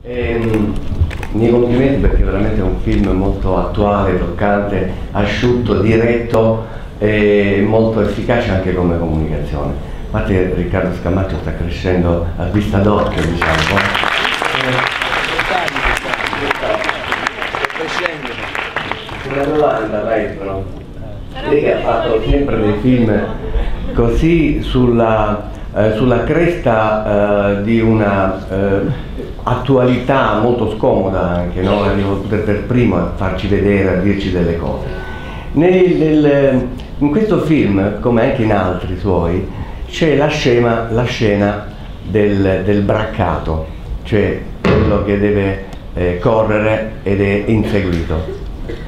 Miei complimenti, perché veramente è un film molto attuale, toccante, asciutto, diretto e molto efficace anche come comunicazione. A parte Riccardo Scamaccio sta crescendo a vista d'occhio, diciamo. Una domanda, maestro. Lei che ha fatto sempre dei film così sulla cresta di una attualità molto scomoda anche, no? Arrivo per primo a farci vedere, a dirci delle cose. In questo film, come anche in altri suoi, c'è la scena del braccato, cioè quello che deve correre ed è inseguito.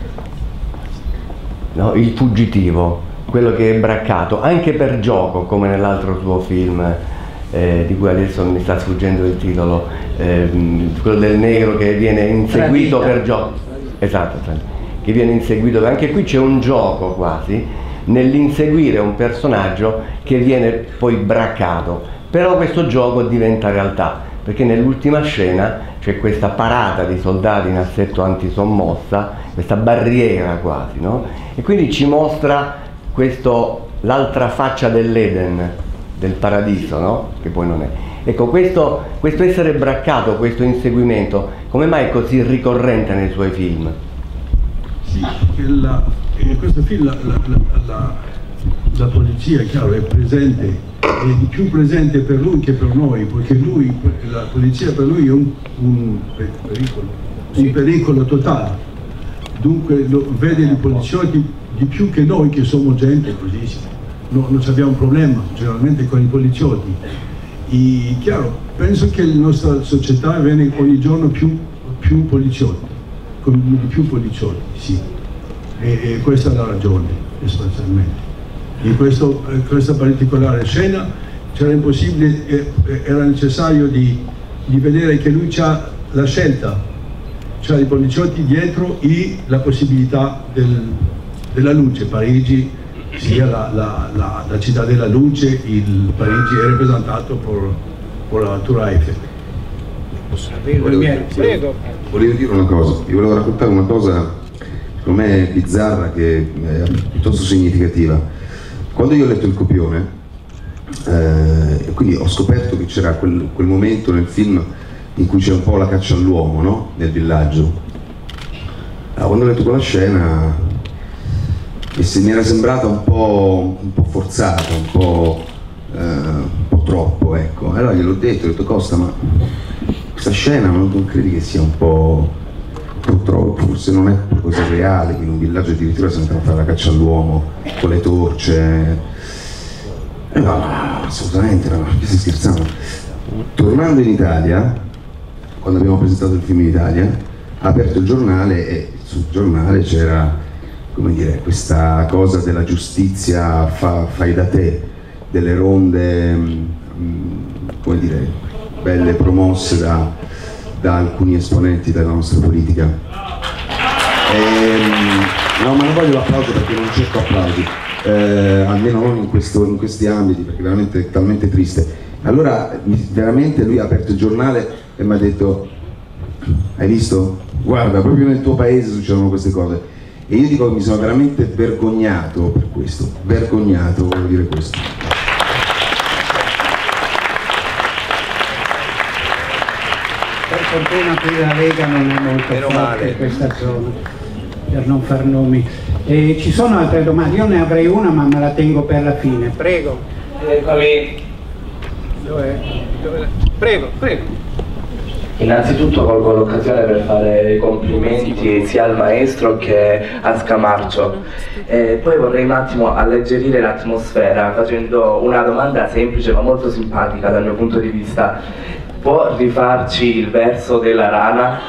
No? Il fuggitivo, quello che è braccato, anche per gioco, come nell'altro suo film, di cui adesso mi sta sfuggendo il titolo, quello del negro che viene inseguito per gioco. Esatto, che viene inseguito. Anche qui c'è un gioco quasi nell'inseguire un personaggio che viene poi braccato, però questo gioco diventa realtà, perché nell'ultima scena c'è questa parata di soldati in assetto antisommossa, questa barriera quasi, no? E quindi ci mostra l'altra faccia dell'Eden, del paradiso, no? Che poi non è. Ecco, questo essere braccato, questo inseguimento, come mai è così ricorrente nei suoi film? Sì, in questo film la polizia, chiaro, è presente, è di più presente per lui che per noi, perché la polizia per lui è un pericolo totale. Dunque vede i poliziotti di più che noi, che siamo gente così, non abbiamo un problema generalmente con i poliziotti. E chiaro, penso che la nostra società viene ogni giorno più poliziotti, con più poliziotti, sì. E questa è la ragione, essenzialmente. In questa particolare scena c'era impossibile, era necessario di vedere che lui c'ha la scelta, c'ha i poliziotti dietro e la possibilità della luce. Parigi, sia la città della luce, Parigi è rappresentato per la Tour Eiffel. Volevo dire una cosa, vi volevo raccontare una cosa secondo me bizzarra, che è piuttosto significativa. Quando io ho letto il copione, quindi ho scoperto che c'era quel momento nel film in cui c'è un po' la caccia all'uomo, no? Nel villaggio. Quando ho letto quella scena mi era sembrata un po' forzata, un po' troppo, ecco. Allora gliel'ho detto, Costa, ma questa scena non credi che sia un po' troppo, forse non è così reale, che in un villaggio addirittura si mettono a fare la caccia all'uomo con le torce. No, assolutamente no, che stai scherzando. Tornando in Italia, quando abbiamo presentato il film in Italia, ha aperto il giornale e sul giornale c'era, come dire, questa cosa della giustizia fai da te, delle ronde, come dire, belle promosse da alcuni esponenti della nostra politica. No, ma non voglio l'applauso perché non cerco applausi, almeno non in questi ambiti, perché veramente è talmente triste. Allora veramente lui ha aperto il giornale e mi ha detto: hai visto? Guarda, proprio nel tuo paese succedono queste cose. E io dico che mi sono veramente vergognato per questo, vergognato, voglio dire questo. Per fortuna qui la Lega non è molto forte in questa zona, per non far nomi. Ci sono altre domande? Io ne avrei una, ma me la tengo per la fine. Prego. Dov'è? Prego. Innanzitutto colgo l'occasione per fare i complimenti sia al maestro che a Scamarcio. Poi vorrei un attimo alleggerire l'atmosfera facendo una domanda semplice ma molto simpatica dal mio punto di vista. Può rifarci il verso della rana?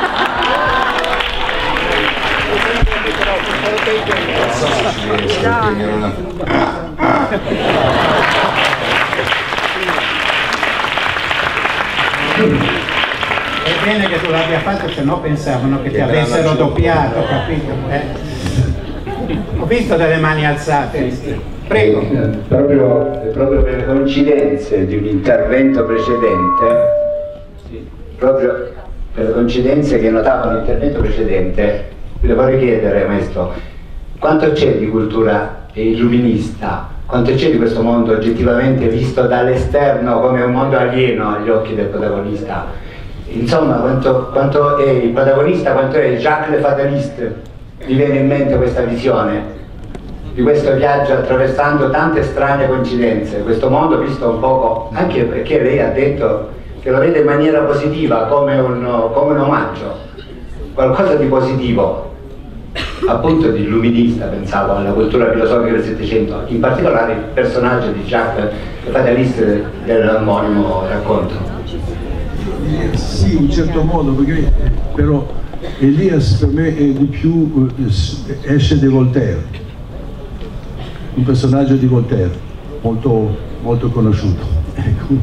È bene che tu l'abbia fatto, se no pensavano che ti avessero doppiato, capito? Ho visto delle mani alzate. Prego. Proprio per le coincidenze di un intervento precedente, proprio per le coincidenze che notavo nell'intervento precedente, le vorrei chiedere, maestro, quanto c'è di cultura illuminista, quanto c'è di questo mondo oggettivamente visto dall'esterno come un mondo alieno agli occhi del protagonista? Insomma, quanto è il protagonista, quanto è Jacques le Fataliste? Mi viene in mente questa visione di questo viaggio attraversando tante strane coincidenze, questo mondo visto un poco, anche perché lei ha detto che lo vede in maniera positiva, come un omaggio, qualcosa di positivo, appunto di illuminista, pensavo alla cultura filosofica del Settecento, in particolare il personaggio di Jacques le Fataliste dell'omonimo racconto. Sì, in un certo modo, perché però Elias per me è di più, esce di Voltaire, un personaggio di Voltaire, molto, molto conosciuto. Ecco.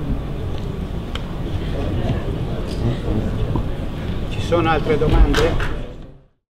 Ci sono altre domande?